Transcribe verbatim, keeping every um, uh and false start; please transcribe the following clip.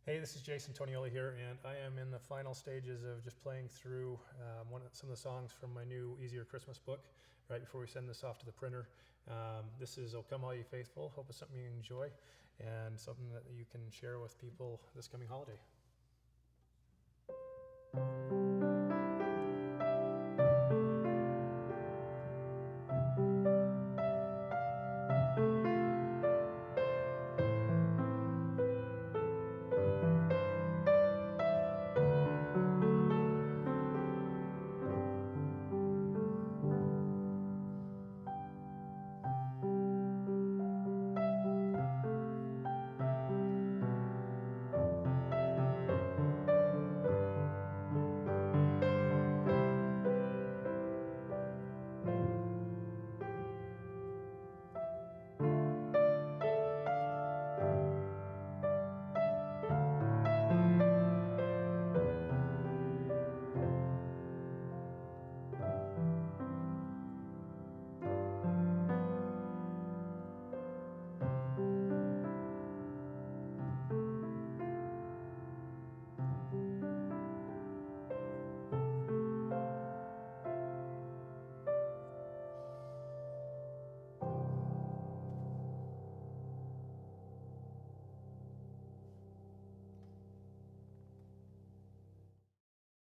Hey, this is Jason Tonioli here, and I am in the final stages of just playing through um, one of, some of the songs from my new Easier Christmas book right before we send this off to the printer. Um, this is "O Come All Ye Faithful." Hope it's something you enjoy and something that you can share with people this coming holiday.